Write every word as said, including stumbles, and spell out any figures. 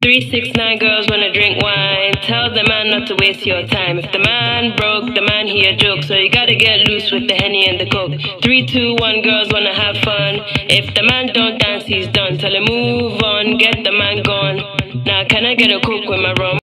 Three, six, nine girls wanna drink wine. Tell the man not to waste your time. If the man broke, the man he a joke. So you gotta get loose with the Henny and the Coke. Three, two, one, girls wanna have fun. If the man don't dance, he's done. Tell him move on, get the man gone. Now can I get a Coke with my rum?